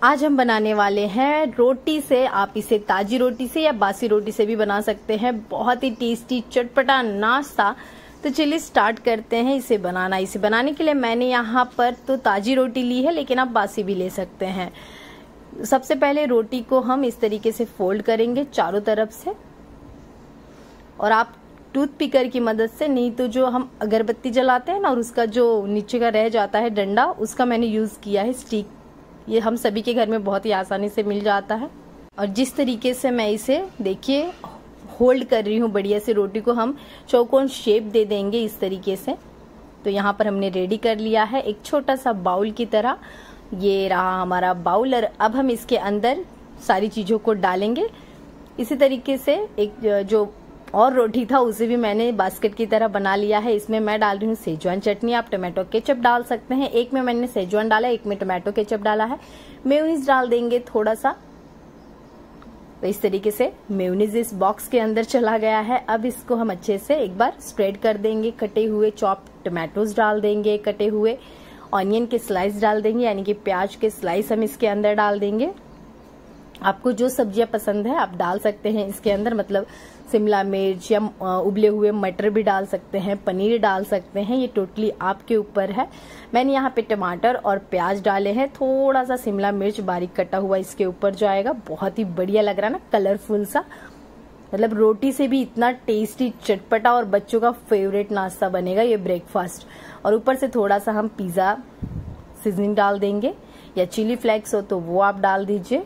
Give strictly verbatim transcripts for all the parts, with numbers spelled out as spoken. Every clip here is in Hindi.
आज हम बनाने वाले हैं रोटी से। आप इसे ताजी रोटी से या बासी रोटी से भी बना सकते हैं। बहुत ही टेस्टी चटपटा नाश्ता। तो चलिए स्टार्ट करते हैं इसे बनाना। इसे बनाने के लिए मैंने यहाँ पर तो ताजी रोटी ली है, लेकिन आप बासी भी ले सकते हैं। सबसे पहले रोटी को हम इस तरीके से फोल्ड करेंगे चारों तरफ से, और आप टूथ पिकर की मदद से, नहीं तो जो हम अगरबत्ती जलाते हैं ना और उसका जो नीचे का रह जाता है डंडा, उसका मैंने यूज किया है स्टिक। ये हम सभी के घर में बहुत ही आसानी से मिल जाता है। और जिस तरीके से मैं इसे देखिए होल्ड कर रही हूँ बढ़िया से, रोटी को हम चौकोन शेप दे देंगे इस तरीके से। तो यहाँ पर हमने रेडी कर लिया है एक छोटा सा बाउल की तरह। ये रहा हमारा बाउल, और अब हम इसके अंदर सारी चीजों को डालेंगे। इसी तरीके से एक जो और रोटी था उसे भी मैंने बास्केट की तरह बना लिया है। इसमें मैं डाल रही हूँ सेजवान चटनी, आप टमाटो केचप डाल सकते हैं। एक में मैंने सेजवान डाला, एक में टमाटो केचप डाला है। मेयोनीज डाल देंगे थोड़ा सा। तो इस तरीके से मेयोनीज इस बॉक्स के अंदर चला गया है। अब इसको हम अच्छे से एक बार स्प्रेड कर देंगे। कटे हुए चॉप टमाटोज डाल देंगे, कटे हुए ऑनियन के स्लाइस डाल देंगे, यानी कि प्याज के स्लाइस हम इसके अंदर डाल देंगे। आपको जो सब्जियां पसंद है आप डाल सकते हैं इसके अंदर, मतलब शिमला मिर्च या उबले हुए मटर भी डाल सकते हैं, पनीर डाल सकते हैं, ये टोटली आपके ऊपर है। मैंने यहाँ पे टमाटर और प्याज डाले हैं, थोड़ा सा शिमला मिर्च बारीक कटा हुआ इसके ऊपर जाएगा। बहुत ही बढ़िया लग रहा है ना, कलरफुल सा। मतलब रोटी से भी इतना टेस्टी चटपटा और बच्चों का फेवरेट नाश्ता बनेगा ये ब्रेकफास्ट। और ऊपर से थोड़ा सा हम पिज्जा सीजनिंग डाल देंगे, या चिली फ्लेक्स हो तो वो आप डाल दीजिए।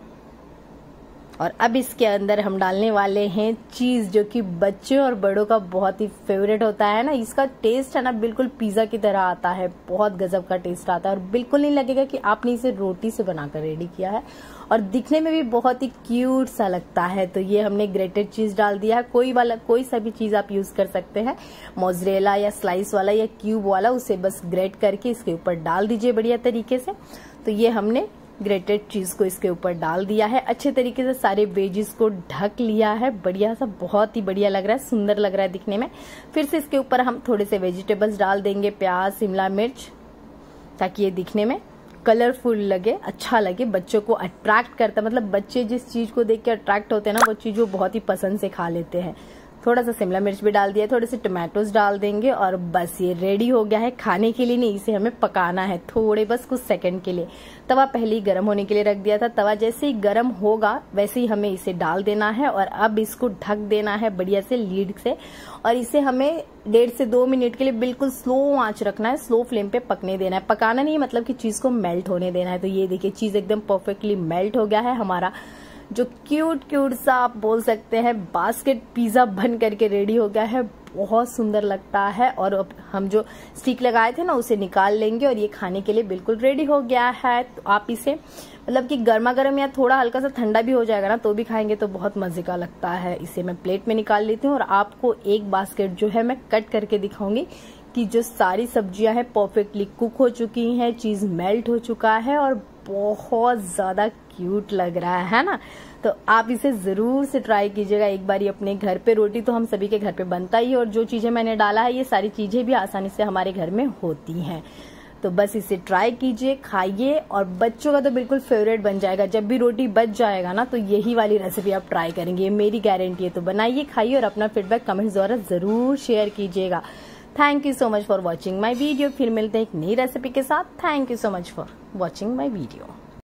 और अब इसके अंदर हम डालने वाले हैं चीज, जो कि बच्चे और बड़ों का बहुत ही फेवरेट होता है ना। इसका टेस्ट है ना बिल्कुल पिज्जा की तरह आता है, बहुत गजब का टेस्ट आता है, और बिल्कुल नहीं लगेगा कि आपने इसे रोटी से बनाकर रेडी किया है। और दिखने में भी बहुत ही क्यूट सा लगता है। तो ये हमने ग्रेटेड चीज डाल दिया है। कोई वाला कोई सा भी चीज आप यूज कर सकते हैं, मोज़रेला या स्लाइस वाला या क्यूब वाला, उसे बस ग्रेट करके इसके ऊपर डाल दीजिए बढ़िया तरीके से। तो ये हमने ग्रेटेड चीज को इसके ऊपर डाल दिया है। अच्छे तरीके से सारे वेजिस को ढक लिया है बढ़िया सा। बहुत ही बढ़िया लग रहा है, सुंदर लग रहा है दिखने में। फिर से इसके ऊपर हम थोड़े से वेजिटेबल्स डाल देंगे, प्याज, शिमला मिर्च, ताकि ये दिखने में कलरफुल लगे, अच्छा लगे, बच्चों को अट्रैक्ट करता है। मतलब बच्चे जिस चीज को देख के अट्रैक्ट होते हैं ना, वो चीज वो बहुत ही पसंद से खा लेते हैं। थोड़ा सा शिमला मिर्च भी डाल दिया, थोड़े से टमाटोज डाल देंगे, और बस ये रेडी हो गया है। खाने के लिए नहीं, इसे हमें पकाना है थोड़े, बस कुछ सेकंड के लिए। तवा पहले ही गर्म होने के लिए रख दिया था। तवा जैसे ही गर्म होगा वैसे ही हमें इसे डाल देना है, और अब इसको ढक देना है बढ़िया से लीड से। और इसे हमें डेढ़ से दो मिनट के लिए बिल्कुल स्लो आंच रखना है, स्लो फ्लेम पे पकने देना है। पकाना नहीं, मतलब कि चीज को मेल्ट होने देना है। तो ये देखिए चीज एकदम परफेक्टली मेल्ट हो गया है। हमारा जो क्यूट क्यूट सा आप बोल सकते हैं बास्केट पिज्जा बन करके रेडी हो गया है। बहुत सुंदर लगता है। और अब हम जो स्टिक लगाए थे ना उसे निकाल लेंगे, और ये खाने के लिए बिल्कुल रेडी हो गया है। तो आप इसे मतलब कि गर्मा गर्म या थोड़ा हल्का सा ठंडा भी हो जाएगा ना तो भी खाएंगे तो बहुत मजे का लगता है। इसे मैं प्लेट में निकाल लेती हूँ, और आपको एक बास्केट जो है मैं कट करके दिखाऊंगी कि जो सारी सब्जियां हैं परफेक्टली कुक हो चुकी हैं, चीज मेल्ट हो चुका है, और बहुत ज्यादा क्यूट लग रहा है ना। तो आप इसे जरूर से ट्राई कीजिएगा एक बार अपने घर पे। रोटी तो हम सभी के घर पे बनता ही है, और जो चीजें मैंने डाला है ये सारी चीजें भी आसानी से हमारे घर में होती हैं। तो बस इसे ट्राई कीजिए, खाइए, और बच्चों का तो बिल्कुल फेवरेट बन जाएगा। जब भी रोटी बच जाएगा ना तो यही वाली रेसिपी आप ट्राई करेंगे, ये मेरी गारंटी है। तो बनाइए, खाइए, और अपना फीडबैक कमेंट्स द्वारा जरूर शेयर कीजिएगा। Thank you so much for watching my video. फिर मिलते हैं एक नई रेसिपी के साथ। Thank you so much for watching my video.